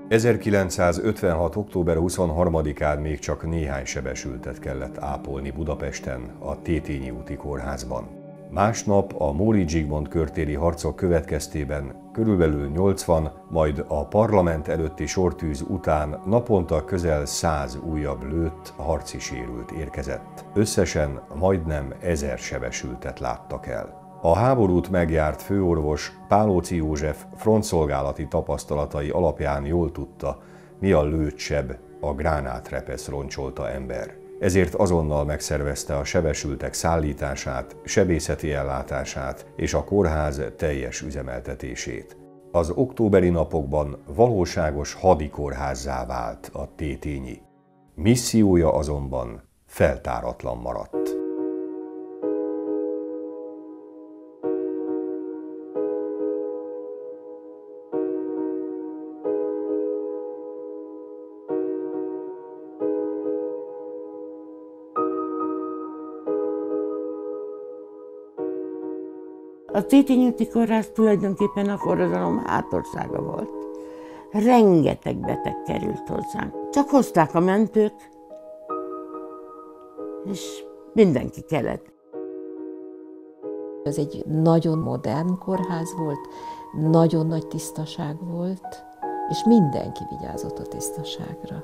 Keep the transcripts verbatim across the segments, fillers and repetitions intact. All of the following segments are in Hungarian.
ezerkilencszázötvenhat. október huszonharmadikán még csak néhány sebesültet kellett ápolni Budapesten, a Tétényi úti kórházban. Másnap a Móricz Zsigmond körtéri harcok következtében körülbelül nyolcvan, majd a parlament előtti sortűz után naponta közel száz újabb lőtt, harci sérült érkezett. Összesen majdnem ezer sebesültet láttak el. A háborút megjárt főorvos Pálóczy József frontszolgálati tapasztalatai alapján jól tudta, mi a lőtt seb, a gránátrepesz roncsolta ember. Ezért azonnal megszervezte a sebesültek szállítását, sebészeti ellátását és a kórház teljes üzemeltetését. Az októberi napokban valóságos hadikórházzá vált a Tétényi. Missziója azonban feltáratlan maradt. A Tétényi úti kórház tulajdonképpen a forradalom hátországa volt. Rengeteg beteg került hozzánk. Csak hozták a mentők, és mindenki kellett. Ez egy nagyon modern kórház volt, nagyon nagy tisztaság volt, és mindenki vigyázott a tisztaságra.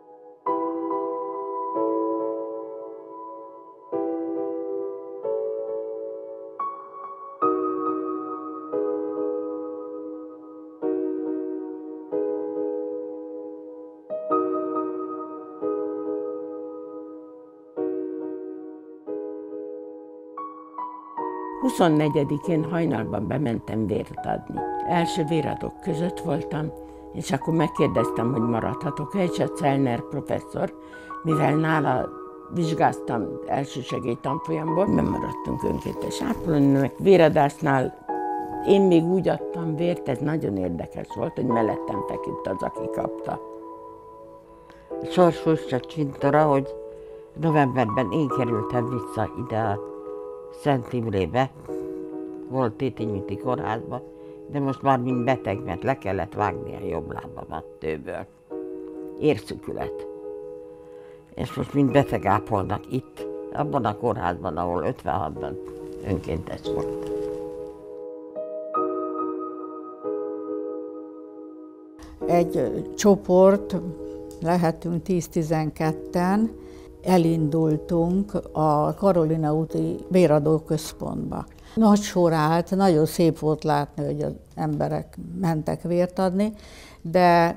huszonnegyedikén hajnalban bementem vért adni. Első véradók között voltam, és akkor megkérdeztem, hogy maradhatok-e, és a Czellner professzor, mivel nála vizsgáztam elsősegély tanfolyamból, nem maradtunk önkéntes ápolónőnek. Véradásnál én még úgy adtam vért, ez nagyon érdekes volt, hogy mellettem feküdt az, aki kapta. Sorsos a csintora, hogy novemberben én kerültem vissza ide a Szent Imrébe, volt Tétényi úti kórházban, de most már mint beteg, mert le kellett vágni a jobb lábamat tőből. Érszükület. És most mint beteg ápolnak itt, abban a kórházban, ahol ötvenhatban önkéntes volt. Egy csoport, lehetünk tíz-tizenketten, elindultunk a Karolina úti véradó központba. Nagy sor állt, nagyon szép volt látni, hogy az emberek mentek vért adni, de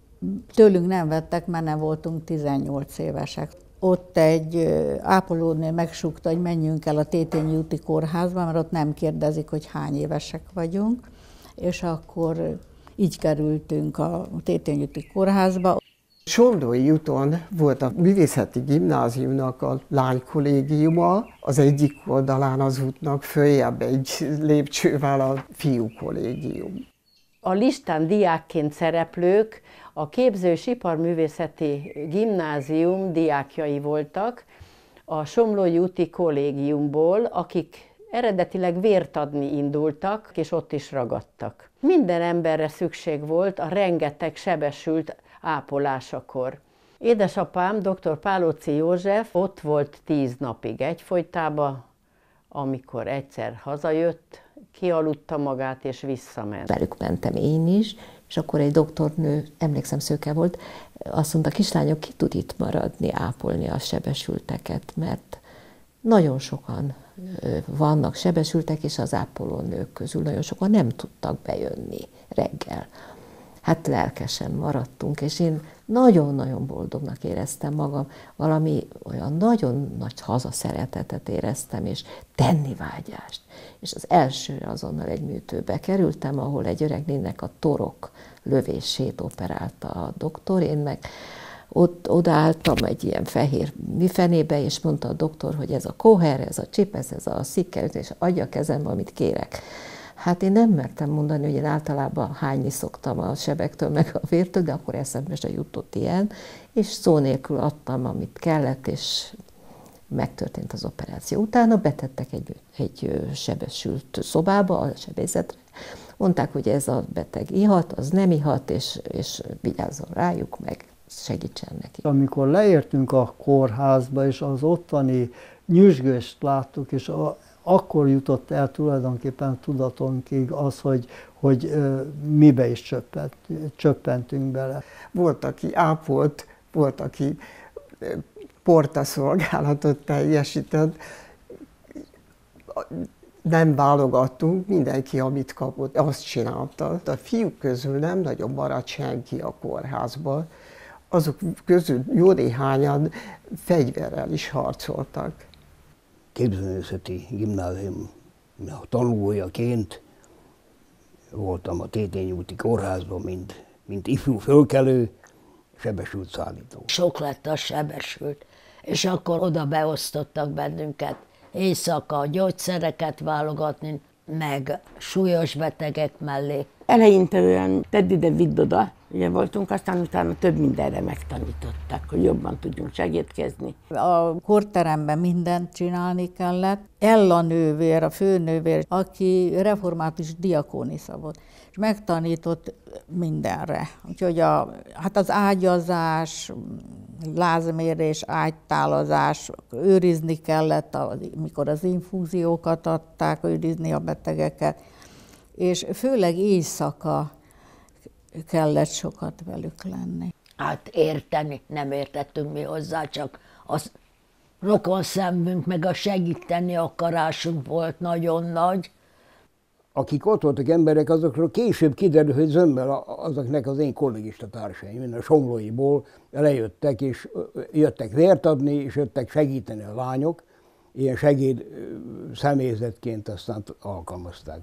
tőlünk nem vettek, mert nem voltunk tizennyolc évesek. Ott egy ápolónő megsúgta, hogy menjünk el a Tétényi úti kórházba, mert ott nem kérdezik, hogy hány évesek vagyunk, és akkor így kerültünk a Tétényi úti kórházba. Somlói úton volt a művészeti gimnáziumnak a lánykollégiuma, az egyik oldalán az útnak följebb egy lépcsővel a fiúkollégium. A listán diákként szereplők a Képző- Iparművészeti Gimnázium diákjai voltak a Somlói úti kollégiumból, akik eredetileg vért adni indultak, és ott is ragadtak. Minden emberre szükség volt a rengeteg sebesült ápolásakor. Édesapám, dr. Pálóczy József ott volt tíz napig egyfolytában, amikor egyszer hazajött, kialudta magát és visszament. Velük mentem én is, és akkor egy doktornő, emlékszem szőke volt, azt mondta, kislányok, ki tud itt maradni, ápolni a sebesülteket, mert nagyon sokan vannak sebesültek, és az ápolónők közül nagyon sokan nem tudtak bejönni reggel. Hát lelkesen maradtunk, és én nagyon-nagyon boldognak éreztem magam, valami olyan nagyon nagy hazaszeretetet éreztem, és tennivágyást. És az elsőre azonnal egy műtőbe kerültem, ahol egy öreg nénnek a torok lövését operálta a doktor, én meg ott odaálltam egy ilyen fehér mifenébe, és mondta a doktor, hogy ez a koher, ez a csipesz, ez a szikkel, és adja a kezembe, amit kérek. Hát én nem mertem mondani, hogy én általában hányni szoktam a sebektől, meg a vértől, de akkor eszembe se jutott ilyen, és szó nélkül adtam, amit kellett, és megtörtént az operáció. Utána betettek egy, egy sebesült szobába, a sebészetre, Mondták, hogy ez a beteg ihat, az nem ihat, és, és vigyázzon rájuk, meg segítsen neki. Amikor leértünk a kórházba, és az ottani nyüzsgést láttuk, és a, akkor jutott el tulajdonképpen tudatonkig az, hogy, hogy ö, mibe is csöppent, csöppentünk bele. Volt, aki ápolt, volt, aki portaszolgálatot teljesített. Nem válogattunk, mindenki, amit kapott, azt csinálta. A fiúk közül nem nagyon maradt senki a kórházban. Azok közül jó néhányan fegyverrel is harcoltak. Képzőművészeti Gimnázium tanulójaként voltam a Tétényi úti kórházban, mint, mint ifjú fölkelő, sebesült szállító. Sok lett a sebesült, és akkor oda beosztottak bennünket éjszaka gyógyszereket válogatni, meg súlyos betegek mellé. Eleinte olyan tedd ide, vidd oda, ugye voltunk, aztán utána több mindenre megtanították, hogy jobban tudjunk segítkezni. A korteremben mindent csinálni kellett. Ella nővér, a főnővér, aki református diakónisza volt, és megtanított mindenre. Úgyhogy a, hát az ágyazás, lázmérés, ágytálazás, őrizni kellett, amikor az infúziókat adták, őrizni a betegeket, és főleg éjszaka kellett sokat velük lenni. Hát érteni nem értettünk mi hozzá, csak az rokon szemünk, meg a segíteni akarásunk volt nagyon nagy. Akik ott voltak emberek, azokról később kiderül, hogy zömmel azoknak az én kollégista társaim, a Somlóiból lejöttek, és jöttek vért adni, és jöttek segíteni a lányok, ilyen segéd személyzetként aztán alkalmazták.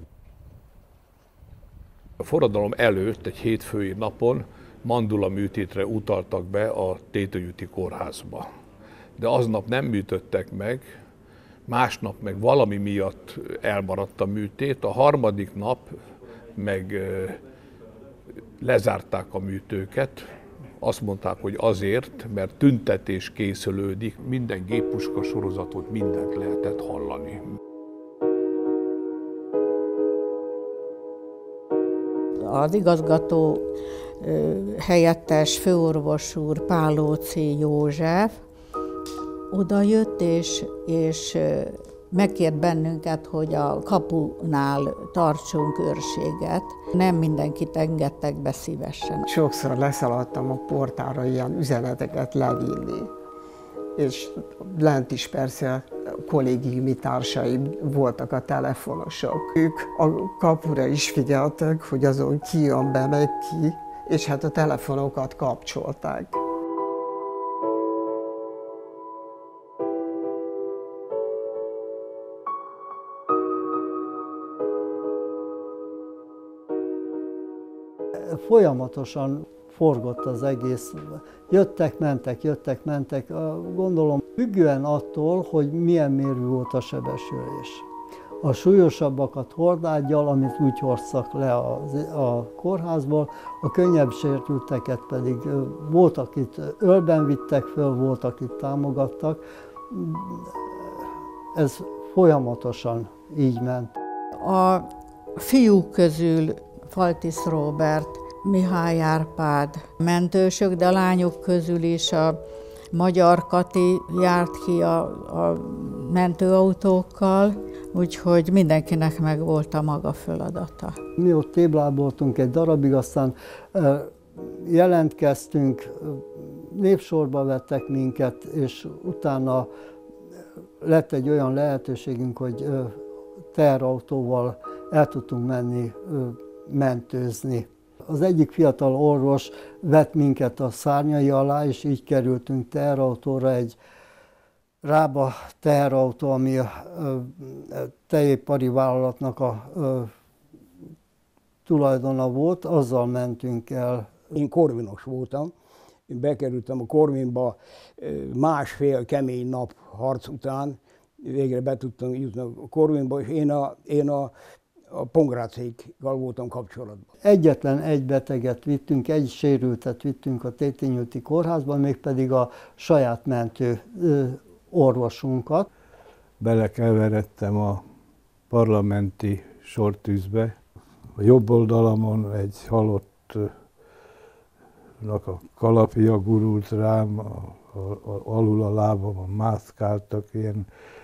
A forradalom előtt, egy hétfői napon mandula műtétre utaltak be a Tétényi úti kórházba. De aznap nem műtöttek meg, másnap meg valami miatt elmaradt a műtét, a harmadik nap meg lezárták a műtőket. Azt mondták, hogy azért, mert tüntetés készülődik, minden géppuska sorozatot, mindent lehetett hallani. Az igazgató helyettes főorvos úr, Pálóczy József oda jött, és, és megkért bennünket, hogy a kapunál tartsunk őrséget. Nem mindenkit engedtek be szívesen. Sokszor leszaladtam a portára ilyen üzeneteket levinni. És lent is persze kollégiumi társaim voltak a telefonosok. Ők a kapura is figyeltek, hogy azon ki jön be, meg ki, és hát a telefonokat kapcsolták. Folyamatosan forgott az egész. Jöttek, mentek, jöttek, mentek. Gondolom, függően attól, hogy milyen mérő volt a sebesülés. A súlyosabbakat hordággyal, amit úgy hoztak le a, a kórházból, a könnyebb sérülteket pedig volt, akit ölben vittek föl, volt, akit támogattak. Ez folyamatosan így ment. A fiúk közül Faltis Róbert, Mihály Árpád mentősök, de a lányok közül is a Magyar Kati járt ki a, a mentőautókkal, úgyhogy mindenkinek meg volt a maga feladata. Mi ott tébláboltunk egy darabig, aztán jelentkeztünk, népsorba vettek minket, és utána lett egy olyan lehetőségünk, hogy teherautóval el tudtunk menni mentőzni. Az egyik fiatal orvos vett minket a szárnyai alá, és így kerültünk teherautóra, egy Rába teherautó, ami a tejépari vállalatnak a tulajdona volt, azzal mentünk el. Én korvinos voltam, én bekerültem a Korvinba másfél kemény nap harc után, végre be tudtam jutni a Korvinba, és én a, én a a Pongrácékkal voltam kapcsolatban. Egyetlen egy beteget vittünk, egy sérültet vittünk a Tétényi úti kórházban, mégpedig a saját mentő orvosunkat. Belekeveredtem a parlamenti sortűzbe, a jobb oldalamon egy halottnak a kalapja gurult rám, a, a, a, alul a lábamon mászkáltak, ilyen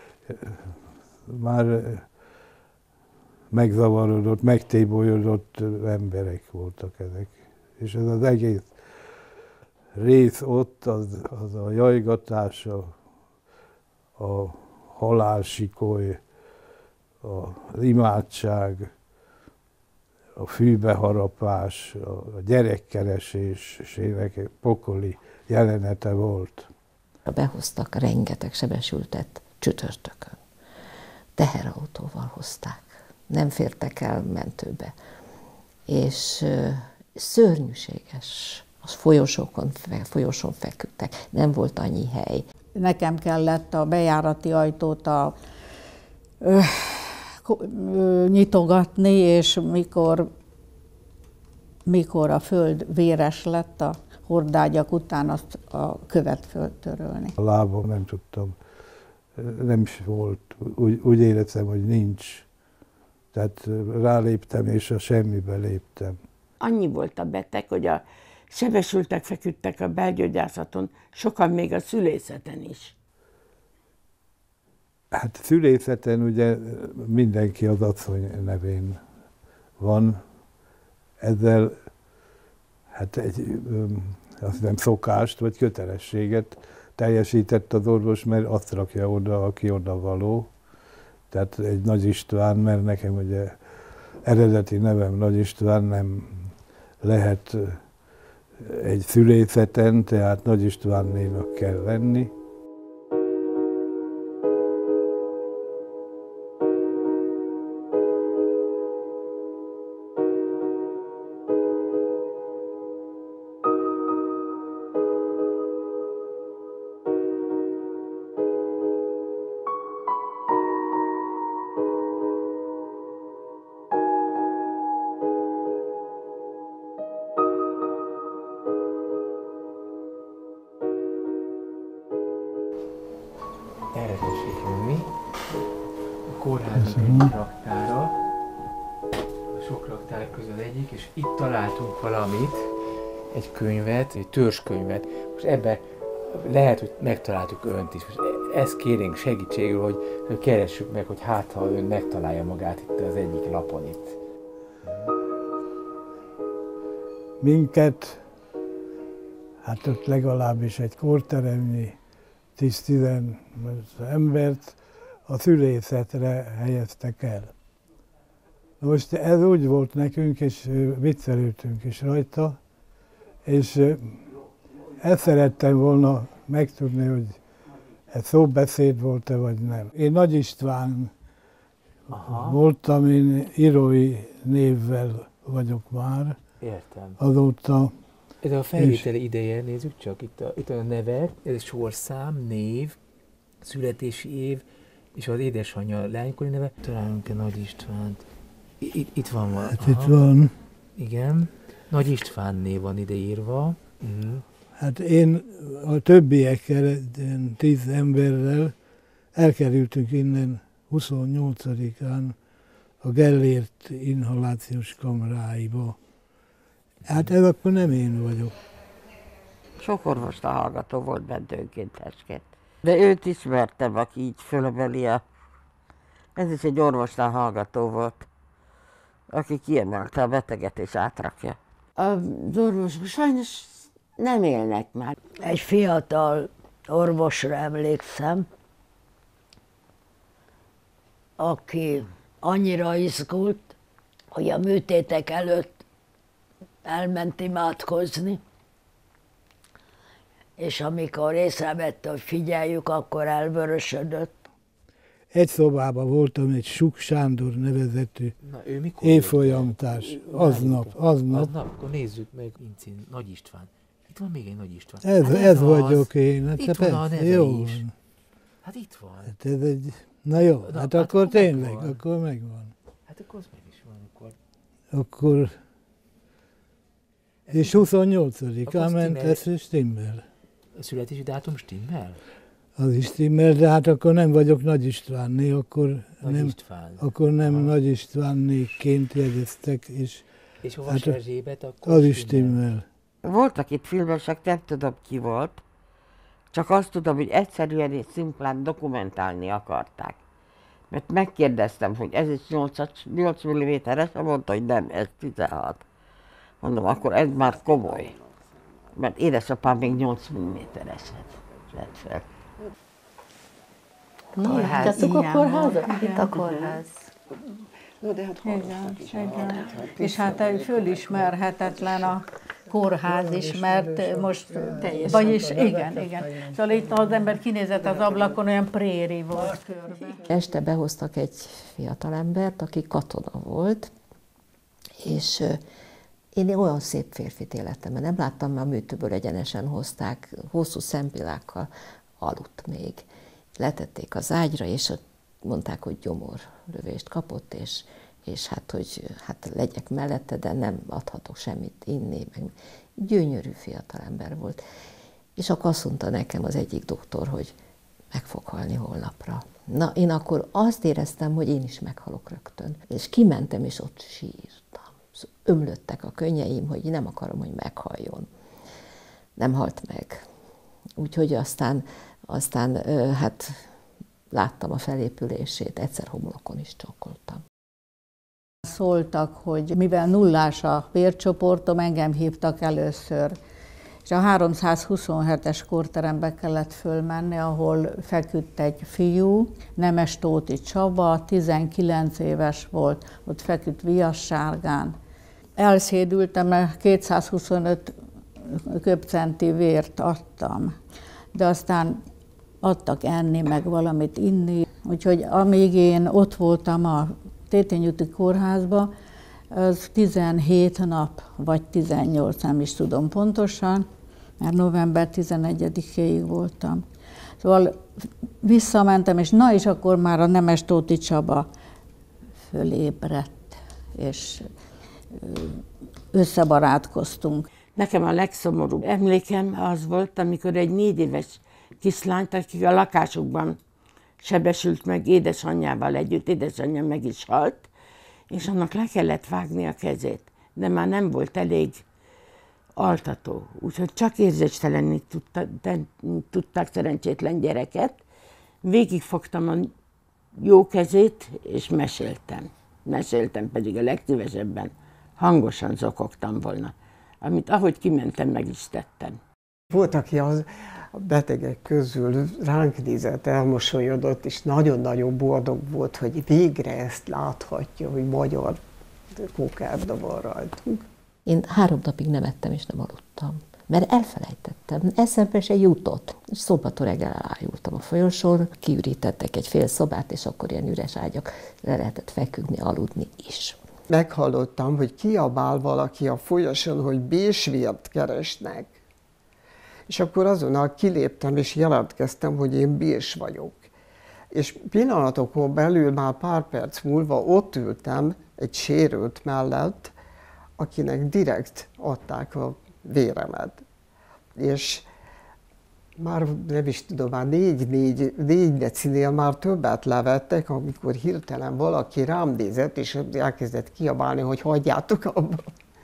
már megzavarodott, megtébolyodott emberek voltak ezek. És ez az egész rész ott, az, az a jajgatás, a, a halálsikoly, az imádság, a fűbeharapás, a gyerekkeresés, és ének egy pokoli jelenete volt. Behoztak rengeteg sebesültet csütörtökön. Teherautóval hozták, nem fértek el mentőbe. És szörnyűséges, az folyosókon, folyosón feküdtek, nem volt annyi hely. Nekem kellett a bejárati ajtót a, ö, ö, nyitogatni, és mikor, mikor a föld véres lett a hordágyak után, azt a követ föltörölni. A lábam nem tudtam, nem is volt, úgy, úgy éreztem, hogy nincs. Tehát ráléptem, és a semmibe léptem. Annyi volt a beteg, hogy a sebesültek feküdtek a belgyógyászaton, sokan még a szülészeten is. Hát szülészeten ugye mindenki az asszony nevén van. Ezzel hát egy azt hiszem szokást vagy kötelességet teljesített az orvos, mert azt rakja oda, aki oda való. Tehát egy Nagy István, mert nekem ugye eredeti nevem Nagy István, nem lehet egy szülészeten, tehát Nagy Istvánnénak kell lenni. Kórháznak egy raktára, a sok raktár közül egyik, és itt találtunk valamit, egy könyvet, egy törzskönyvet. Most ebbe lehet, hogy megtaláltuk önt is. Most ezt kérnénk segítségül, hogy, hogy keressük meg, hogy hát ha ön megtalálja magát itt az egyik lapon itt. Minket, hát ott legalábbis egy kórteremnyi tíz-tizen embert a szülészetre helyeztek el. Most ez úgy volt nekünk, és viccelődtünk is rajta, és ezt szerettem volna megtudni, hogy ez szóbeszéd volt-e, vagy nem. Én Nagy István Aha. voltam, én írói névvel vagyok már. Értem. Azóta. Ez a felvételi ideje, nézzük csak, itt a, itt a nevek, ez a sorszám, név, születési év, és az édesanyja lánykori neve. Találunk-e Nagy Istvánt? Itt, itt van valami. Hát itt van. Igen. Nagy István név van ide írva. Uh-huh. Hát én a többiekkel, tíz emberrel elkerültünk innen huszonnyolcadikán a Gellért inhalációs kamráiba. Hát ez akkor nem én vagyok. Sok orvosra hallgató volt bent önkéntesként. De őt ismertem, aki így fölömeli a... Ez is egy orvosra hallgató volt, aki kiemelte a beteget és átrakja. Az orvosok sajnos nem élnek már. Egy fiatal orvosra emlékszem, aki annyira izgult, hogy a műtétek előtt elment imádkozni, és amikor észrevette, hogy figyeljük, akkor elvörösödött. Egy szobában voltam egy Suk Sándor nevezetű évfolyamtárs. Aznap, aznap. Aznap, akkor nézzük meg, Incin, Nagy István. Itt van még egy Nagy István. Ez, hát ez, ez vagyok én. Hát itt van a neve jó is. Van. Hát itt van. Hát ez egy... Na jó, Na, hát, hát akkor, akkor tényleg, megvan. akkor megvan. Hát akkor az meg is van, akkor... Akkor... És huszonnyolcadikán ment ez stimmel. A születési dátum stimmel? Az is stimmel, de hát akkor nem vagyok Nagy Istvánné, akkor Nagy nem, István. akkor nem Nagy Istvánnéként jegyeztek, és És Havas hát Erzsébet akkor az is stimmel. Voltak itt filmesek, nem tudom ki volt, csak azt tudom, hogy egyszerűen és szimplán dokumentálni akarták. Mert megkérdeztem, hogy ez is nyolc milliméteres, mondta, hogy nem, ez tizenhat. Mondom, akkor ez már komoly. Mert édesapám még nyolc millimétereset vett fel. Kórház. Itt a kórházat? Itt a kórház. No, de hát Igen, igen. És hát egy fölismerhetetlen a kórház is, mert most teljesen. Vagyis igen, igen. Szóval itt az ember kinézett az ablakon, olyan préri volt körbe. Este behoztak egy fiatalembert, aki katona volt, és én olyan szép férfit élettem, mert nem láttam, már műtőből egyenesen hozták, hosszú szempillákkal, aludt még. Letették az ágyra, és mondták, hogy gyomorlövést kapott, és, és hát, hogy hát legyek mellette, de nem adhatok semmit inni. Meg gyönyörű fiatalember volt. És akkor azt mondta nekem az egyik doktor, hogy meg fog halni holnapra. Na, én akkor azt éreztem, hogy én is meghalok rögtön. És kimentem, és ott sírtam. Ömlöttek a könnyeim, hogy nem akarom, hogy meghalljon. Nem halt meg. Úgyhogy aztán, aztán hát láttam a felépülését, egyszer homlokon is csókoltam. Szóltak, hogy mivel nullás a vércsoportom, engem hívtak először. És a háromszázhuszonhetes kórterembe kellett fölmenni, ahol feküdt egy fiú, Nemes Tóti Csaba, tizenkilenc éves volt, ott feküdt viassárgán. Elszédültem, mert kétszázhuszonöt köbcenti vért adtam, de aztán adtak enni, meg valamit inni. Úgyhogy amíg én ott voltam a Tétényi úti kórházba, az tizenhét nap, vagy tizennyolc, nem is tudom pontosan, mert november tizenegyedikéig voltam. Szóval visszamentem, és na és akkor már a Nemes Tóti Csaba fölébredt, és összebarátkoztunk. Nekem a legszomorúbb emlékem az volt, amikor egy négy éves kislányt, akik a lakásukban sebesült meg édesanyjával együtt, édesanyja meg is halt, és annak le kellett vágni a kezét, de már nem volt elég altató, úgyhogy csak érzéstelenni tudta, tudták szerencsétlen gyereket. Végigfogtam a jó kezét, és meséltem. Meséltem pedig a legszívesebben, hangosan zokogtam volna, amit ahogy kimentem, meg is tettem. Volt, aki az a betegek közül ránk nézett, elmosolyodott, és nagyon-nagyon boldog volt, hogy végre ezt láthatja, hogy magyar kokárda van rajtunk. Én három napig nem ettem és nem aludtam, mert elfelejtettem, eszembe se jutott. És szombaton reggel elájultam a folyosón, kiürítettek egy fél szobát, és akkor ilyen üres ágyak, le lehetett feküdni, aludni is. Meghallottam, hogy kiabál valaki a folyosón, hogy bésvért keresnek. És akkor azonnal kiléptem, és jelentkeztem, hogy én bés vagyok. És pillanatokon belül, már pár perc múlva ott ültem egy sérült mellett, akinek direkt adták a véremet. És már nem is tudom, már négy, négy, négy decinél már többet levettek, amikor hirtelen valaki rám nézett, és elkezdett kiabálni, hogy hagyjátok abba.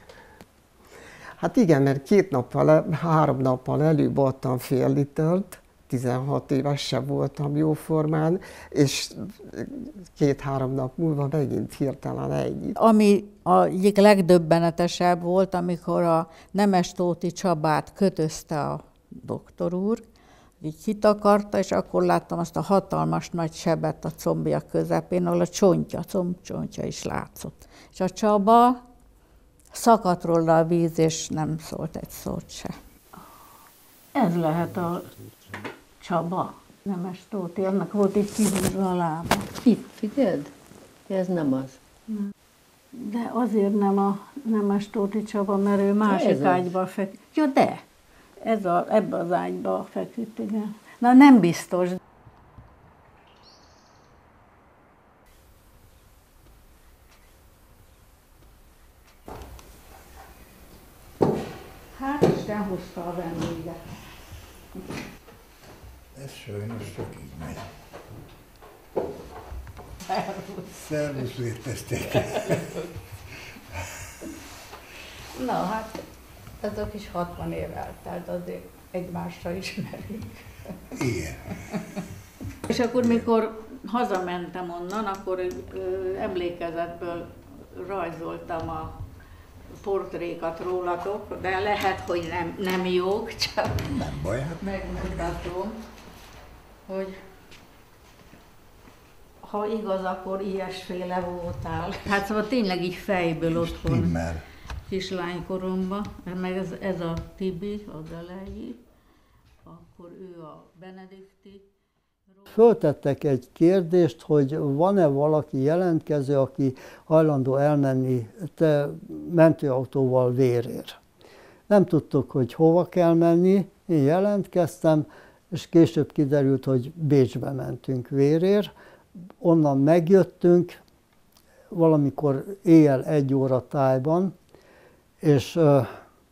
Hát igen, mert két nappal, három nappal előbb adtam fél litert, tizenhat éves sem voltam jóformán, és két-három nap múlva megint hirtelen ennyit. Ami a egyik legdöbbenetesebb volt, amikor a Nemes Tóti Csabát kötözte a doktor úr, így kitakarta, és akkor láttam azt a hatalmas nagy sebet a combja közepén, ahol a csontja, a combcsontja is látszott. És a Csaba szakadt róla a víz, és nem szólt egy szót se. Ez lehet a Csaba, Nemes Tóti, annak volt egy kihúzva a lába. Itt, figyeld? Ez nem az. De azért nem a Nemes Tóti Csaba, mert ő másik ágyba feküdt. Ja, de, ez a, ebbe az ágyba feküdt, igen. Na, nem biztos. Hát, Isten hozta a vendéget. Ez sajnos sokig megy. Szervusz, értezték. Na hát, azok is hatvan év eltelt, azért egymásra ismerünk. Igen. És akkor, mikor hazamentem onnan, akkor ö, emlékezetből rajzoltam a portrékat rólatok, de lehet, hogy nem, nem jók, csak nem baj, hát. Megmutatom, hogy ha igaz, akkor ilyesféle voltál. Hát szóval tényleg így fejből otthon. Stimmel. Kislánykoromban, meg ez, ez a Tibi, a Delei, akkor ő a Benedikti. Föltettek egy kérdést, hogy van-e valaki jelentkező, aki hajlandó elmenni te mentőautóval Vérér. Nem tudtuk, hogy hova kell menni, én jelentkeztem, és később kiderült, hogy Bécsbe mentünk Vérér. Onnan megjöttünk, valamikor éjjel egy óra tájban, és uh,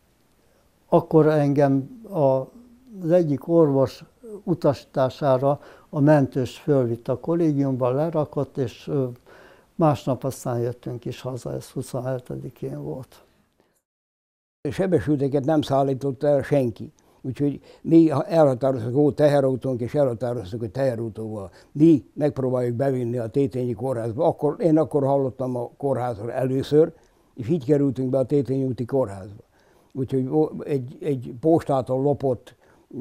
akkor engem a, az egyik orvos utasítására a mentős fölvitt a kollégiumba, lerakott, és uh, másnap aztán jöttünk is haza, ez huszonhetedikén volt. Sebesülteket nem szállított el senki. Úgyhogy mi elhatároztuk, hogy teherautónk, és elhatároztuk, hogy teherautóval mi megpróbáljuk bevinni a Tétényi kórházba. Akkor, én akkor hallottam a kórházról először, és így kerültünk be a Tétényi úti kórházba. Úgyhogy egy, egy postától lopott,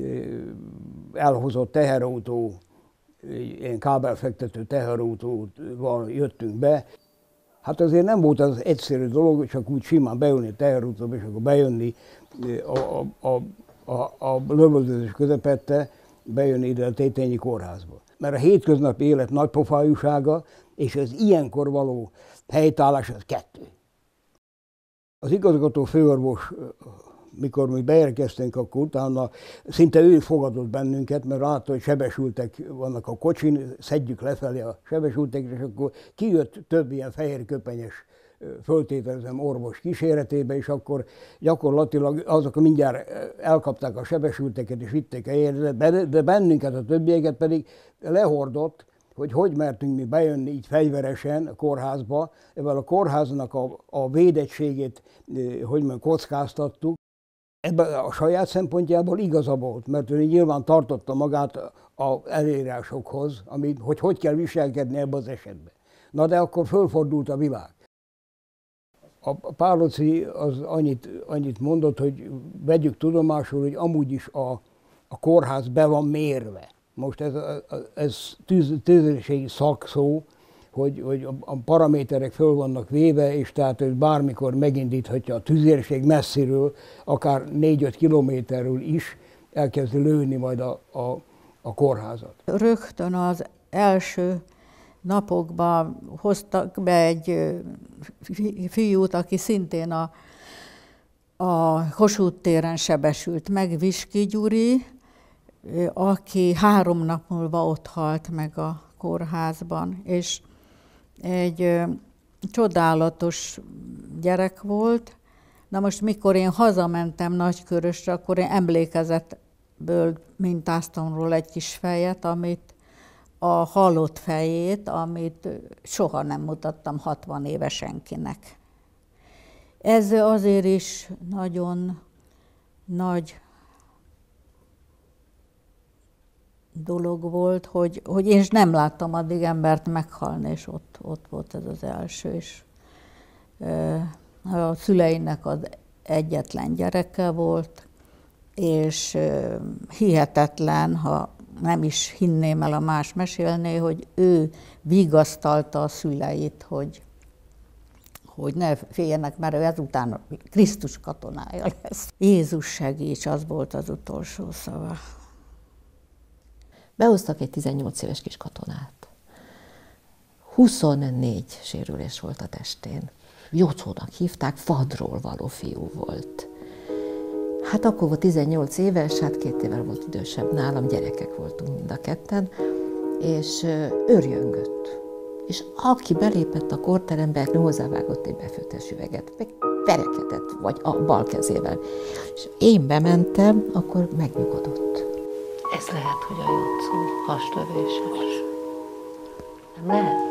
elhozott teherautó, ilyen kábelfektető teherautóval jöttünk be. Hát azért nem volt az egyszerű dolog, csak úgy simán beülni a teherautóba, és akkor bejönni a, a, a a, a lövöldözés közepette, bejönni ide a Tétényi kórházba. Mert a hétköznapi élet nagy pofájúsága, és az ilyenkor való helytállás az kettő. Az igazgató főorvos, mikor mi beérkeztünk, akkor utána szinte ő fogadott bennünket, mert látta, hogy sebesültek vannak a kocsin, szedjük lefelé a sebesültek, és akkor kijött több ilyen fehér köpenyes, föltételezem orvos kíséretébe, és akkor gyakorlatilag azok mindjárt elkapták a sebesülteket és vitték a helyre, de bennünket, a többieket pedig lehordott, hogy hogy mertünk mi bejönni így fegyveresen a kórházba, ezzel a kórháznak a, a védettségét, hogy mondjam, kockáztattuk. Ebben a saját szempontjából igaza volt, mert ő nyilván tartotta magát az elírásokhoz, ami, hogy hogy kell viselkedni ebben az esetben. Na de akkor fölfordult a világ. A Páloci az annyit, annyit mondott, hogy vegyük tudomásul, hogy amúgy is a, a kórház be van mérve. Most ez, ez tűz, tűzérségi szakszó, hogy, hogy a paraméterek föl vannak véve, és tehát hogy bármikor megindíthatja a tüzérség messziről, akár négy-öt kilométerről is elkezdi lőni majd a, a, a kórházat. Rögtön az első napokban hoztak be egy fiút, aki szintén a, a Kossuth téren sebesült meg, Viski Gyuri, aki három nap múlva ott halt meg a kórházban, és egy ö, csodálatos gyerek volt. Na most, mikor én hazamentem Nagykörösre, akkor én emlékezetből mintáztam róla egy kis fejet, amit a halott fejét, amit soha nem mutattam hatvan éve senkinek. Ez azért is nagyon nagy dolog volt, hogy, hogy én nem láttam addig embert meghalni, és ott, ott volt ez az első. És a szüleinek az egyetlen gyereke volt, és hihetetlen, ha nem is hinném el, a más mesélné, hogy ő vigasztalta a szüleit, hogy, hogy ne féljenek, mert ő ezután Krisztus katonája lesz. Jézus segíts, az volt az utolsó szava. Behoztak egy tizennyolc éves kis katonát. huszonnégy sérülés volt a testén. Jocónak hívták, Fadról való fiú volt. Hát akkor volt tizennyolc éves, hát két évvel volt idősebb nálam, gyerekek voltunk mind a ketten, és őrjöngött. És aki belépett a korterembe, hozzávágott egy befőttes üveget, meg verekedett, vagy a bal kezével. És én bementem, akkor megnyugodott. Ez lehet, hogy a Jocó haslövéses. Nem lehet?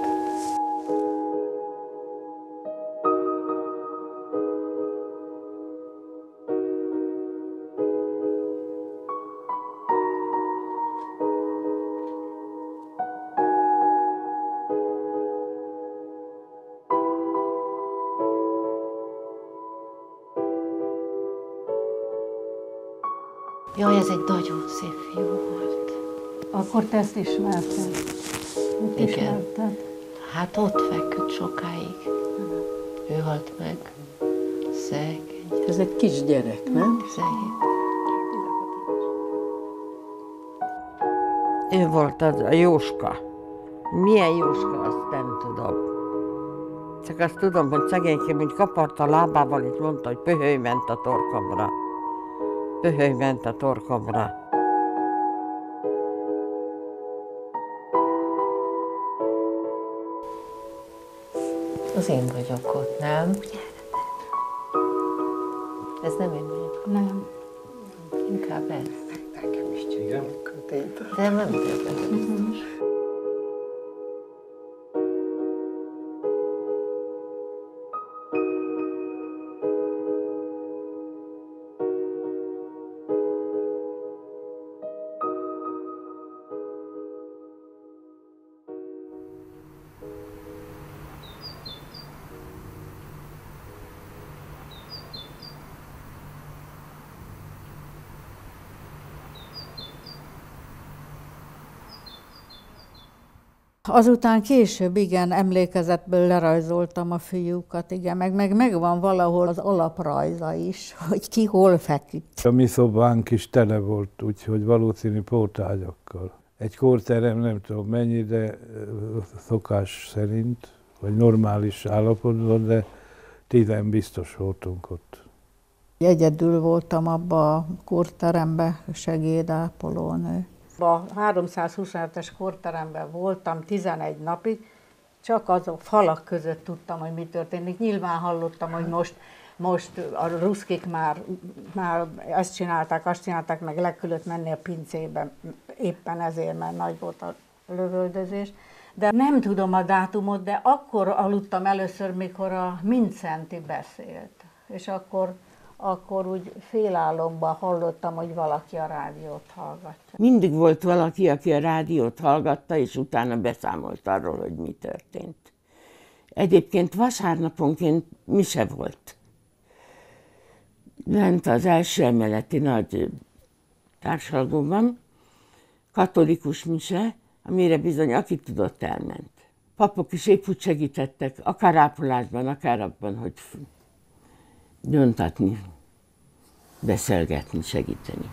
Jaj, ez egy nagyon szép fiú volt. Akkor te ezt ismerted? Mit Igen. ismerted? Hát ott feküdt sokáig. Ő halt meg. Szegény. Ez egy kisgyerek, nem? Szegény. Ő volt az a Jóska. Milyen Jóska, azt nem tudom. Csak azt tudom, hogy szegénykém úgy kaparta a lábával, és mondta, hogy pöhöly ment a torkomra. Pöhöly ment a torkomra. Az én vagyok ott, nem? Ez nem én vagyok. Nem. Inkább ez. Nekem is csinálják kötényt. De nem tényleg. Azután később, igen, emlékezetből lerajzoltam a fiúkat, igen, meg, meg megvan valahol az alaprajza is, hogy ki hol feküdt. A mi szobánk is tele volt, úgyhogy valószínű pótágyakkal. Egy kórterem nem tudom mennyi, de szokás szerint, vagy normális állapotban, de tizen biztos voltunk ott. Egyedül voltam abba a kórteremben, segédápolónő. A háromszázhuszonhetes kórteremben voltam tizenegy napig, csak azok falak között tudtam, hogy mi történik. Nyilván hallottam, hogy most, most a ruszkik már, már ezt csinálták, azt csinálták, meg le kellett menni a pincébe, éppen ezért, mert nagy volt a lövöldözés. De nem tudom a dátumot, de akkor aludtam először, mikor a Mincenti beszélt. És akkor akkor úgy félálomban hallottam, hogy valaki a rádiót hallgatja. Mindig volt valaki, aki a rádiót hallgatta, és utána beszámolt arról, hogy mi történt. Egyébként vasárnaponként mise volt. Lent az első emeleti nagy társalgóban, katolikus mise, amire bizony aki tudott, elment. Papok is épp úgy segítettek, akár ápolásban, akár abban, hogy gyöntatni, beszélgetni, segíteni.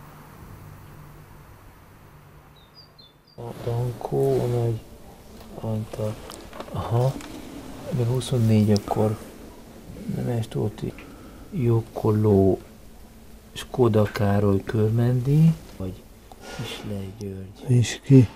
A Dankó, a Nagy Antal. Aha, de huszonnégy akkor Nemes Tóti, Jokkoló, Skoda Károly Körmendi, vagy Islej György. Viszki.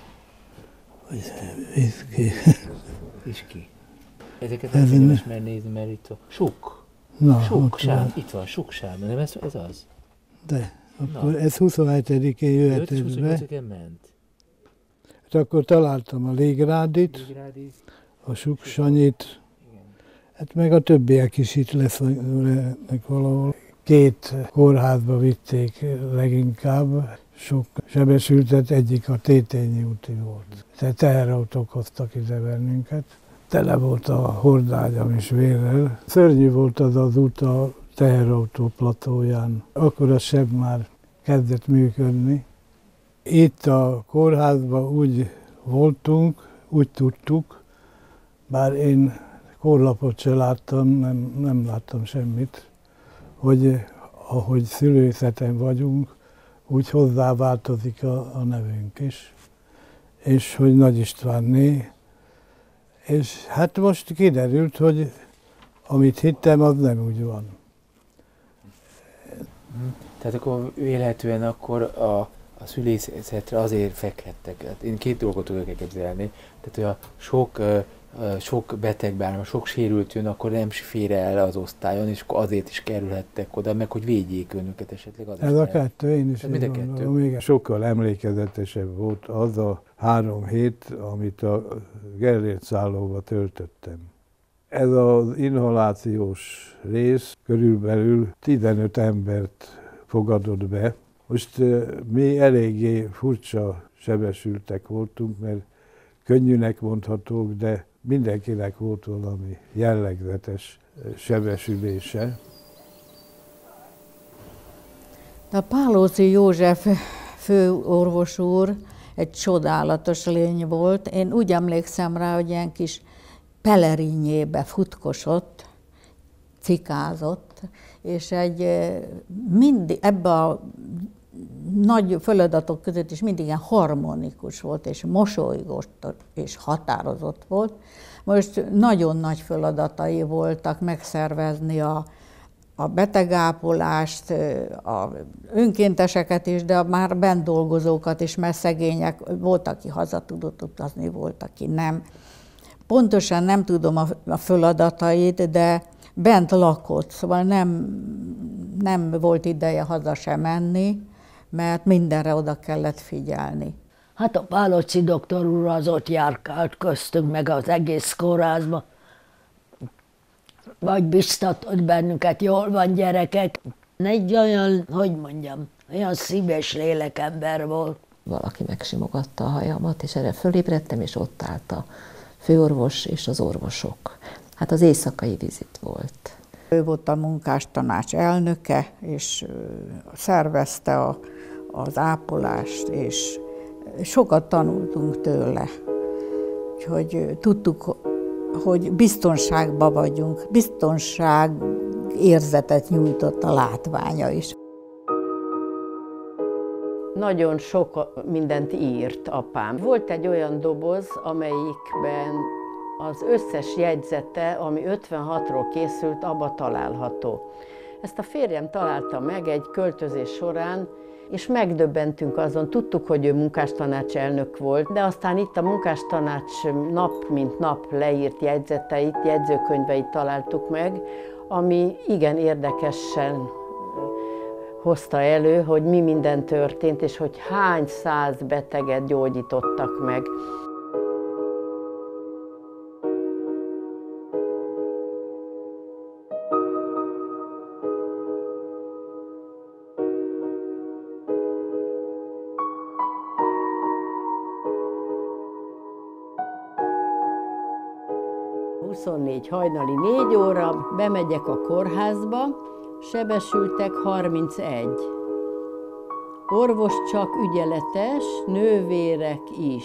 Viszki. Viszki. Ezeket nem érdemes már nézni, mert itt a Suk. Na, Suksám, itt van, Suksám, nem ez, ez az? De, akkor Na. ez huszonhetedikén jöhet ez be. ment. Hát akkor találtam a Légrádit, Légrádi. a Suksanyit, hát meg a többiek is itt lesznek valahol. Két kórházba vitték leginkább, sok sebesültet, egyik a Tétényi úti volt. Tehát teherautók hoztak ide bennünket. Tele volt a hordágyam is vérrel. Szörnyű volt az az út a teherautó platóján. Akkor a seb már kezdett működni. Itt a kórházban úgy voltunk, úgy tudtuk, bár én kórlapot se láttam, nem, nem láttam semmit, hogy ahogy szülőszeten vagyunk, úgy hozzáváltozik a, a nevünk is. És hogy Nagy Istvánné. És hát most kiderült, hogy amit hittem, az nem úgy van. Tehát akkor véletlenül akkor a, a szülészetre azért fekhettek. Hát én két dolgot tudok elképzelni. Tehát, hogy a sok uh, sok beteg bár, sok sérült jön, akkor nem fér el az osztályon, és azért is kerülhettek oda, meg hogy védjék önöket esetleg. Az Ez a kettő, én is mind a kettő. Még sokkal emlékezetesebb volt az a három hét, amit a Gellért szállóba töltöttem. Ez az inhalációs rész körülbelül tizenöt embert fogadott be. Most mi eléggé furcsa sebesültek voltunk, mert könnyűnek mondhatók, de mindenkinek volt valami jellegzetes sebesülése. A Pálóczy József főorvos úr egy csodálatos lény volt. Én úgy emlékszem rá, hogy ilyen kis pelerinjébe futkosott, cikázott, és egy mindig ebbe a nagy feladatok között is mindig ilyen harmonikus volt, és mosolygott, és határozott volt. Most nagyon nagy feladatai voltak megszervezni a, a betegápolást, a önkénteseket is, de a már bent dolgozókat is, mert szegények, volt, aki haza tudott utazni, volt, aki nem. Pontosan nem tudom a, a feladatait, de bent lakott, szóval nem, nem volt ideje haza sem menni, mert mindenre oda kellett figyelni. Hát a Pálóczy doktor úr az ott járkált köztünk, meg az egész kórházba. Vagy biztatott bennünket, jól van gyerekek. Egy olyan, hogy mondjam, olyan szíves lélekember volt. Valaki megsimogatta a hajamat, és erre fölébredtem, és ott állt a főorvos és az orvosok. Hát az éjszakai vizit volt. Ő volt a munkástanács elnöke, és szervezte a, az ápolást, és sokat tanultunk tőle. Úgyhogy tudtuk, hogy biztonságban vagyunk, biztonság érzetet nyújtott a látványa is. Nagyon sok mindent írt apám. Volt egy olyan doboz, amelyikben az összes jegyzete, ami ötvenhatról készült, abba található. Ezt a férjem találta meg egy költözés során, és megdöbbentünk azon. Tudtuk, hogy ő munkástanács elnök volt, de aztán itt a munkástanács nap mint nap leírt jegyzeteit, jegyzőkönyveit találtuk meg, ami igen érdekesen hozta elő, hogy mi minden történt, és hogy hány száz beteget gyógyítottak meg. huszonnégy hajnali négy óra, bemegyek a kórházba, sebesültek harmincegy. Orvos csak ügyeletes, nővérek is.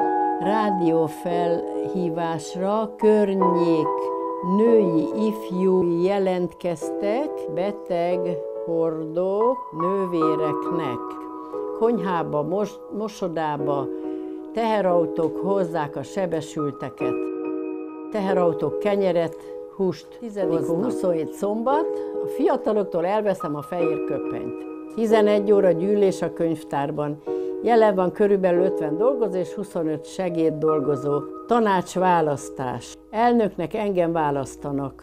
Rádiófelhívásra környék női ifjú jelentkeztek beteg hordók nővéreknek. Konyhába, mos mosodába teherautók hozzák a sebesülteket. Teherautók kenyeret, húst tizedikén huszonhét szombat, a fiataloktól elveszem a fehér köpenyt. tizenegy óra gyűlés a könyvtárban. Jelen van körülbelül ötven dolgozó és huszonöt segéddolgozó. Tanácsválasztás. Elnöknek engem választanak.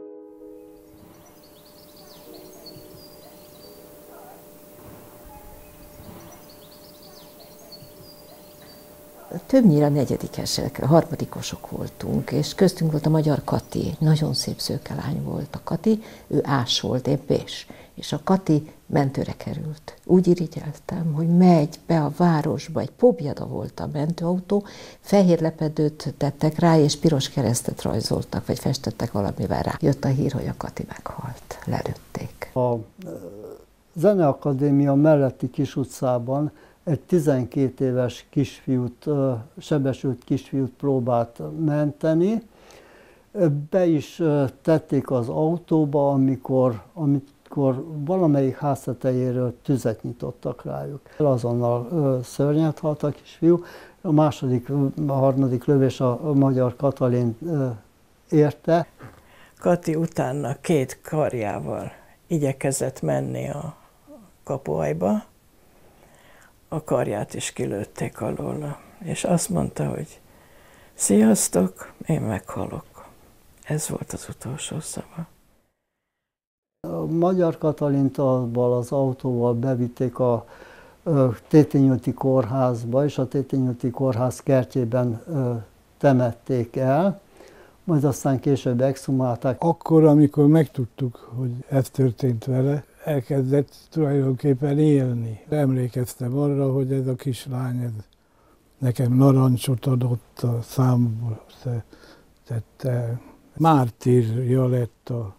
Többnyire negyedikesek, harmadikosok voltunk, és köztünk volt a magyar Kati, egy nagyon szép szőke lány volt a Kati, ő ás volt, én Bés, és a Kati mentőre került. Úgy irigyeltem, hogy megy be a városba, egy pobjada volt a mentőautó, fehér lepedőt tettek rá, és piros keresztet rajzoltak, vagy festettek valamivel rá. Jött a hír, hogy a Kati meghalt, lelőtték. A Zeneakadémia melletti kis utcában egy tizenkét éves kisfiút, sebesült kisfiút próbált menteni. Be is tették az autóba, amikor, amikor valamelyik háztetejéről tüzet nyitottak rájuk. Azonnal szörnyet halt a kisfiú. A második, a harmadik lövés a magyar Katalin érte. Kati utána két karjával igyekezett menni a kapuajba, a karját is kilőtték alóla, és azt mondta, hogy Sziasztok, én meghalok. Ez volt az utolsó szava. A Magyar Katalintól az autóval bevitték a Tétényúti kórházba, és a Tétényúti kórház kertjében temették el, majd aztán később exhumálták. Akkor, amikor megtudtuk, hogy ez történt vele, elkezdett tulajdonképpen élni. Emlékeztem arra, hogy ez a kislány ez nekem narancsot adott a számból, tette. Mártírja lett a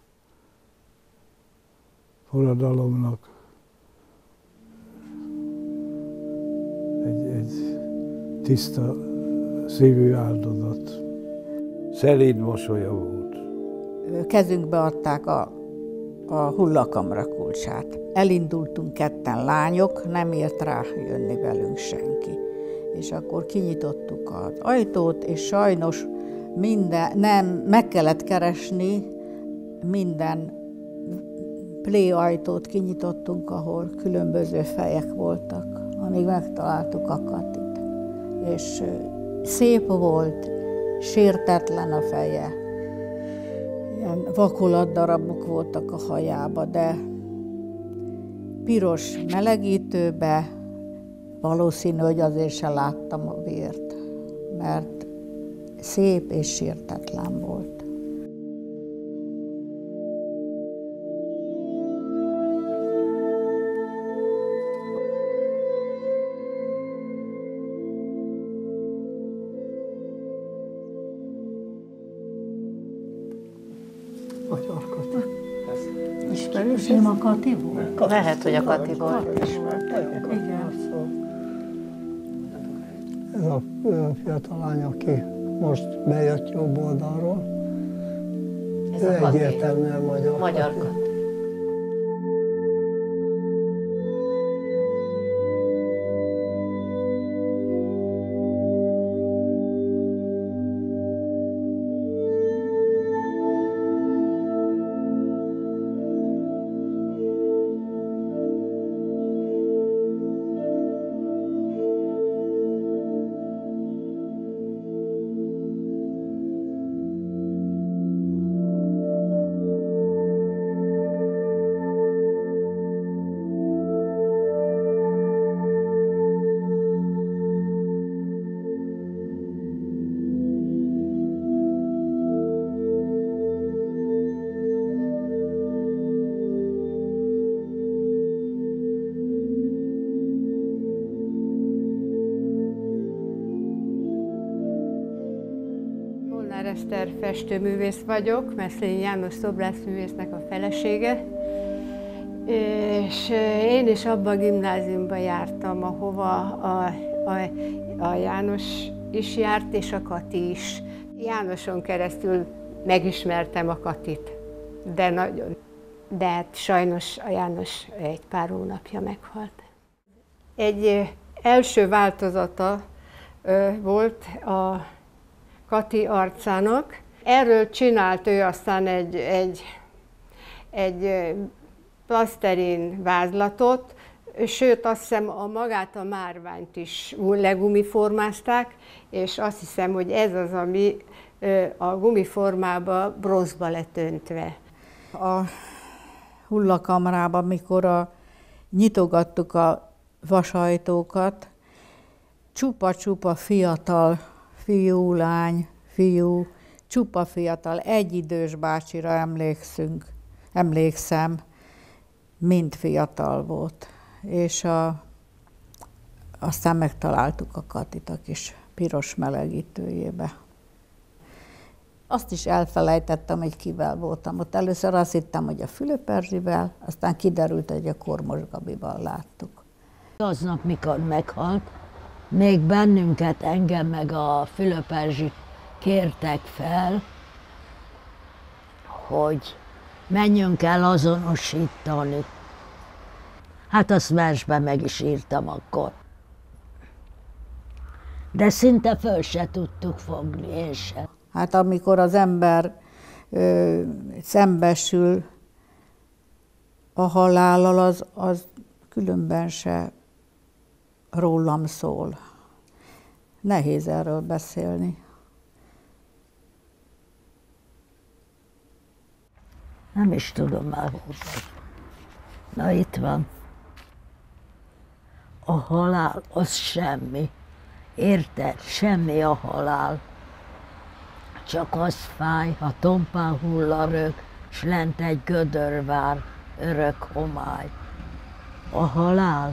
forradalomnak. Egy, egy tiszta szívű áldozat. Szelíd mosolya volt. Kezünkbe adták a, a hullakamra kulcsát. Elindultunk ketten lányok, nem ért rá jönni velünk senki. És akkor kinyitottuk az ajtót, és sajnos minden, nem, meg kellett keresni, minden plé ajtót kinyitottunk, ahol különböző fejek voltak, amíg megtaláltuk a Katit. És szép volt, sértetlen a feje. Ilyen vakolatdarabok voltak a hajába, de piros melegítőbe, valószínű, hogy azért se láttam a vért, mert szép és sértetlen volt. Ismerős, nem a Kati volt? Lehet, hogy a Kati volt. Igen. Ez a fiatal lány, aki most bejött jobb oldalról, Ez ő a Kati. egyértelműen magyar. Magyar Kati. Eszter festőművész vagyok, Meszlényi János szobrászművésznek a felesége, és én is abban a gimnáziumban jártam, ahova a, a, a János is járt, és a Kati is. Jánoson keresztül megismertem a Katit, de nagyon. De hát sajnos a János egy pár hónapja meghalt. Egy első változata volt a Kati arcának. Erről csinált ő aztán egy, egy, egy plaszterin vázlatot, sőt azt hiszem a magát a márványt is legumiformázták, és azt hiszem, hogy ez az, ami a gumiformába bronzba lett öntve. A hullakamrában, mikor a, nyitogattuk a vasajtókat, csupa-csupa fiatal fiú, lány, fiú, csupa fiatal, egyidős bácsira emlékszünk, emlékszem, mind fiatal volt. És a, aztán megtaláltuk a Katit a kis piros melegítőjébe. Azt is elfelejtettem, hogy kivel voltam ott. Először azt hittem, hogy a Fülöp Erzsivel, aztán kiderült, hogy a Kormos Gabival láttuk. Aznap, mikor meghalt, még bennünket, engem meg a Fülöp Erzsit kértek fel, hogy menjünk el azonosítani. Hát azt versben meg is írtam akkor. De szinte föl se tudtuk fogni, én sem. Hát amikor az ember ö, szembesül a halállal, az, az különben se rólam szól. Nehéz erről beszélni. Nem is tudom már hol. Na itt van. A halál az semmi. Érted? Semmi a halál. Csak az fáj, ha tompán hull a rög, s lent egy gödör vár, örök homály. A halál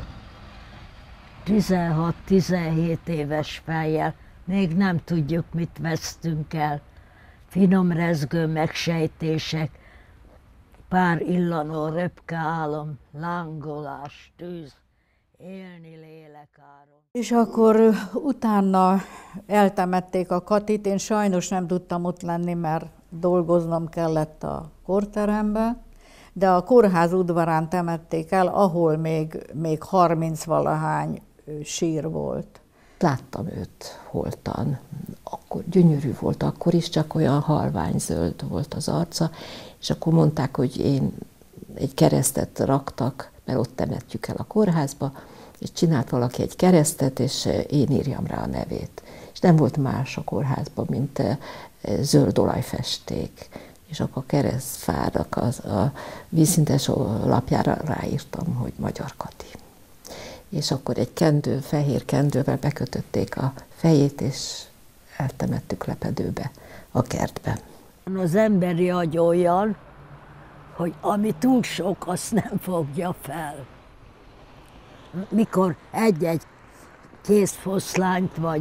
tizenhat-tizenhét éves fejjel még nem tudjuk, mit vesztünk el. Finom rezgő megsejtések, pár illanó röpke álom, lángolás, tűz, élni lélekáron. És akkor utána eltemették a Katit, én sajnos nem tudtam ott lenni, mert dolgoznom kellett a kórterembe, de a kórház udvarán temették el, ahol még, még harminc-valahány sír volt. Láttam őt holtan, akkor gyönyörű volt akkor is, csak olyan halványzöld volt az arca, és akkor mondták, hogy én egy keresztet raktak, mert ott temetjük el a kórházba, és csinált valaki egy keresztet, és én írjam rá a nevét. És nem volt más a kórházban, mint zöld olajfesték. És akkor a keresztfának az, a vízszintes lapjára ráírtam, hogy Magyar Kati. És akkor egy kendő, fehér kendővel bekötötték a fejét, és eltemettük lepedőbe, a kertbe. Az emberi agy olyan, hogy ami túl sok, azt nem fogja fel. Mikor egy-egy kézfoszlányt vagy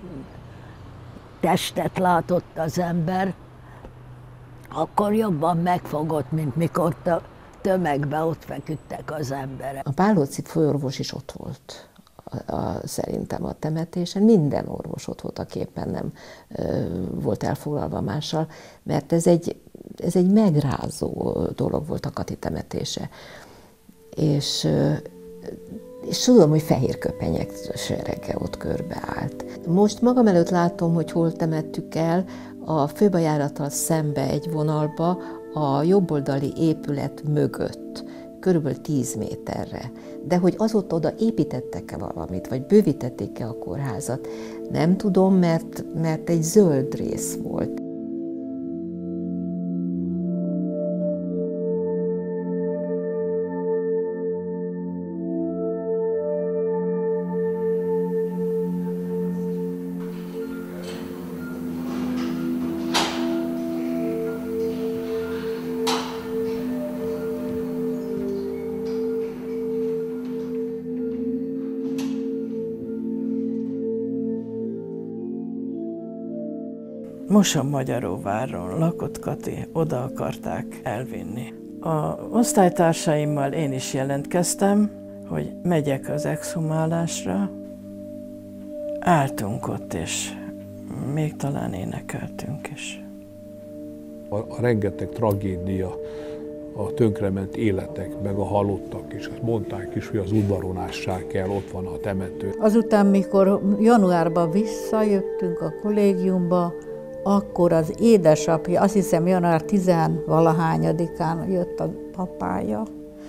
testet látott az ember, akkor jobban megfogott, mint mikor tömegbe ott feküdtek az emberek. A Pálóci főorvos is ott volt, a, a, szerintem a temetésen. Minden orvos ott volt, aki éppen nem ö, volt elfoglalva mással, mert ez egy, ez egy megrázó dolog volt a Kati temetése. És, ö, és tudom, hogy fehér köpenyek serege ott körbeállt. Most magam előtt látom, hogy hol temettük el, a főbejárattal szembe egy vonalba, a jobboldali épület mögött, körülbelül tíz méterre. De hogy azóta oda építettek-e valamit, vagy bővítették-e a kórházat, nem tudom, mert, mert egy zöld rész volt. Mosonmagyaróváron lakott Kati, oda akarták elvinni. A osztálytársaimmal én is jelentkeztem, hogy megyek az exhumálásra. Álltunk ott, és még talán énekeltünk is. A, a rengeteg tragédia, a tönkrement életek, meg a halottak, és azt mondták is, hogy az udvaron ássák kell, ott van a temető. Azután, mikor januárban visszajöttünk a kollégiumba, akkor az édesapja, azt hiszem január tizenvalahányadikán jött a papája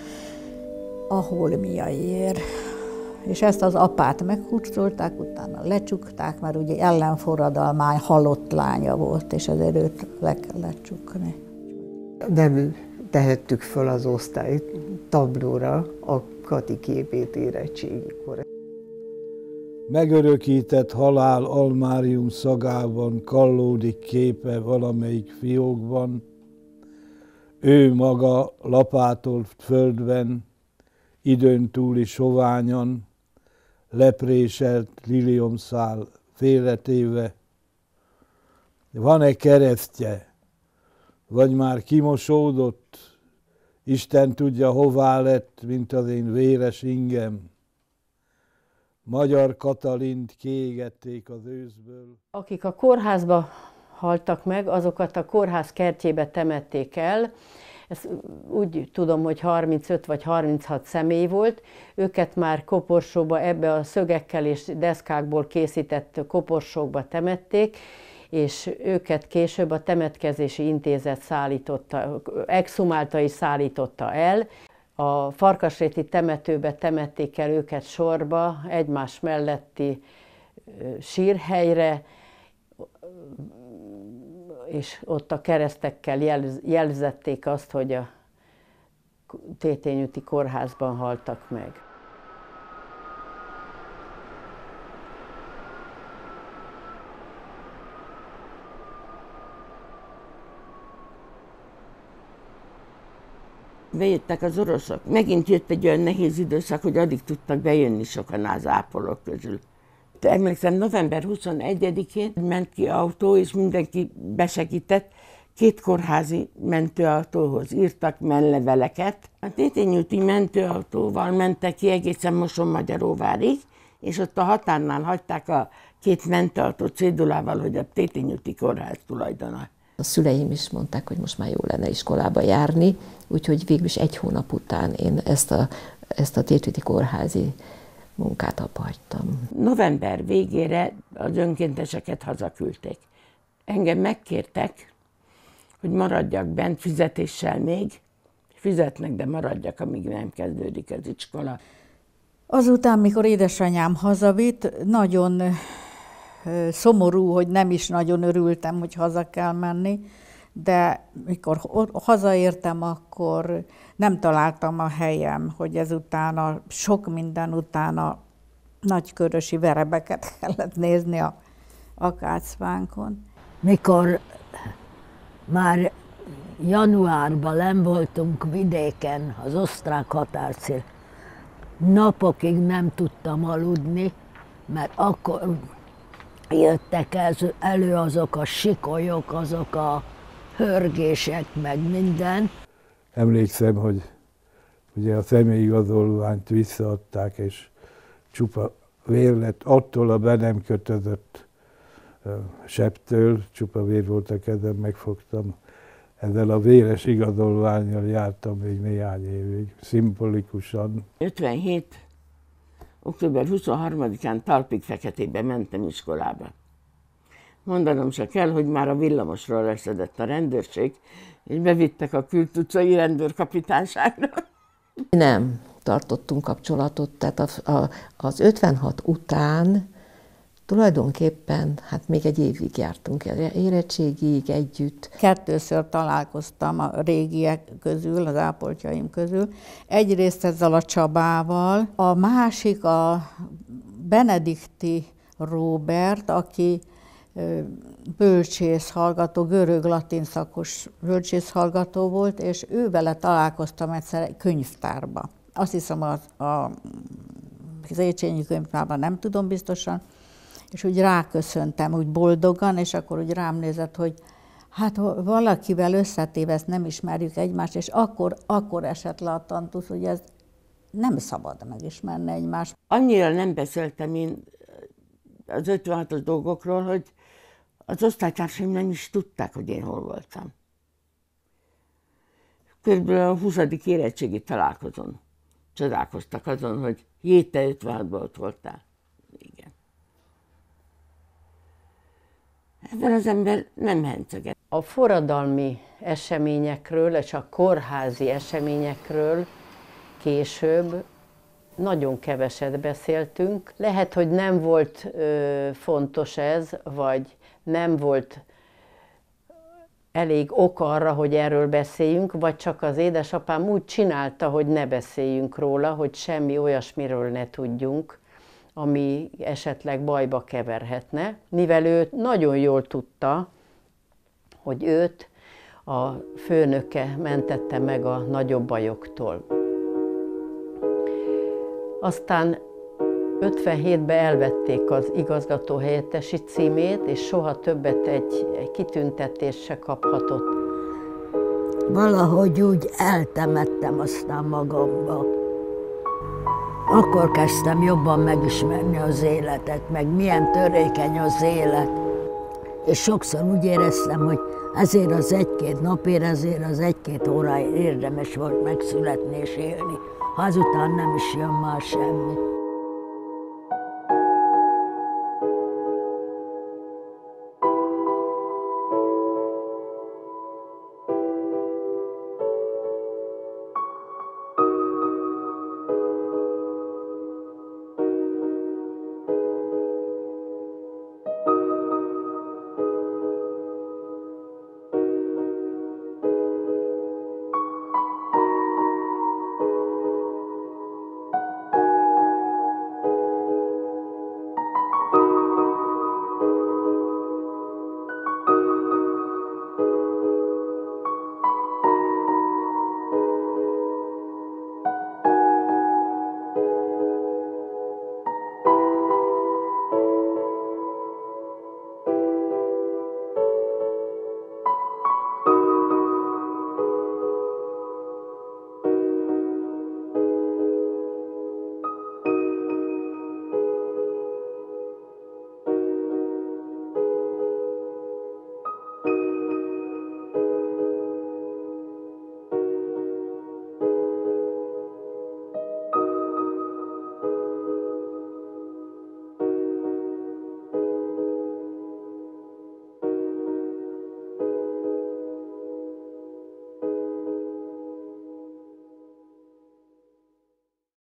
a holmiaiért. És ezt az apát meghurcolták, utána lecsukták, mert ugye ellenforradalmány halott lánya volt, és ezért őt le kellett csukni. Nem tehettük föl az osztály tablóra a Kati képét érettségikor. Megörökített halál almárium szagában kallódik képe valamelyik fiókban, ő maga lapátolt földben, időn túli soványan, lepréselt liliomszál félretéve. Van-e keresztje, vagy már kimosódott, Isten tudja, hová lett, mint az én véres ingem. Magyar Katalint kiégették az őszből. Akik a kórházba haltak meg, azokat a kórház kertjébe temették el. Ezt úgy tudom, hogy harmincöt vagy harminchat személy volt. Őket már koporsóba, ebbe a szögekkel és deszkákból készített koporsókba temették, és őket később a temetkezési intézet szállította, exhumálta és szállította el. A Farkasréti temetőbe temették el őket sorba, egymás melletti sírhelyre, és ott a keresztekkel jelz, jelzették azt, hogy a Tétény úti kórházban haltak meg. Bejöttek az oroszok. Megint jött egy olyan nehéz időszak, hogy addig tudtak bejönni sokan az ápolók közül. Emlékszem, november huszonegyedikén ment ki autó, és mindenki besegített. Két kórházi mentőautóhoz írtak menleveleket. A Tétény úti mentőautóval mentek ki egészen Mosonmagyaróvárig, és ott a határnál hagyták a két mentőautó cédulával, hogy a Tétény úti kórház tulajdona. A szüleim is mondták, hogy most már jó lenne iskolába járni, úgyhogy végül is egy hónap után én ezt a, ezt a Tétúti kórházi munkát abbahagytam. November végére az önkénteseket hazaküldték. Engem megkértek, hogy maradjak bent fizetéssel még, fizetnek, de maradjak, amíg nem kezdődik az iskola. Azután, mikor édesanyám hazavitt, nagyon szomorú, hogy nem is nagyon örültem, hogy haza kell menni, de mikor hazaértem, akkor nem találtam a helyem, hogy ezután a sok minden után a nagykörösi verebeket kellett nézni a akácfánkon. Mikor már januárban lenn voltunk vidéken, az osztrák határcél, napokig nem tudtam aludni, mert akkor jöttek elő azok a sikolyok, azok a hörgések, meg minden. Emlékszem, hogy ugye a személyigazolványt visszaadták, és csupa vér lett attól a be nem kötözött sebtől, csupa vér volt a kezem, megfogtam. Ezzel a véres igazolvánnyal jártam még néhány évig, szimbolikusan. ötvenhét. október huszonharmadikán Talpig-Feketében mentem iskolába. Mondanom se kell, hogy már a villamosról leszedett a rendőrség, és bevittek a Kültutcai rendőrkapitányságra. Nem tartottunk kapcsolatot, tehát a, a, az ötvenhat után tulajdonképpen hát még egy évig jártunk érettségig együtt. Kettőször találkoztam a régiek közül, az ápoltjaim közül. Egyrészt ezzel a Csabával, a másik a Benedikti Róbert, aki bölcsészhallgató, görög-latin szakos bölcsészhallgató volt, és ő vele találkoztam egyszer egy könyvtárba. Azt hiszem az, a, az Écsényi könyvtárban, nem tudom biztosan, és úgy ráköszöntem, úgy boldogan, és akkor úgy rám nézett, hogy hát valakivel összetévesz, nem ismerjük egymást, és akkor, akkor esett le a tantusz, hogy ez nem szabad megismerni egymást. Annyira nem beszéltem én az ötvenhatos dolgokról, hogy az osztálytársaim nem is tudták, hogy én hol voltam. Körülbelül a huszadik érettségi találkozón csodálkoztak azon, hogy jé, te ötvenhatban ott voltál. Igen. Ebben az ember nem henceget. A forradalmi eseményekről és a kórházi eseményekről később nagyon keveset beszéltünk. Lehet, hogy nem volt ö, fontos ez, vagy nem volt elég ok arra, hogy erről beszéljünk, vagy csak az édesapám úgy csinálta, hogy ne beszéljünk róla, hogy semmi olyasmiről ne tudjunk, ami esetleg bajba keverhetne, mivel ő nagyon jól tudta, hogy őt a főnöke mentette meg a nagyobb bajoktól. Aztán ötvenhétben elvették az igazgatóhelyettesi címét, és soha többet egy, egy kitüntetést se kaphatott. Valahogy úgy eltemettem aztán magamba. Akkor kezdtem jobban megismerni az életet, meg milyen törékeny az élet. És sokszor úgy éreztem, hogy ezért az egy-két napért, ezért az egy-két óráért érdemes volt megszületni és élni. Ha azután nem is jön már semmi.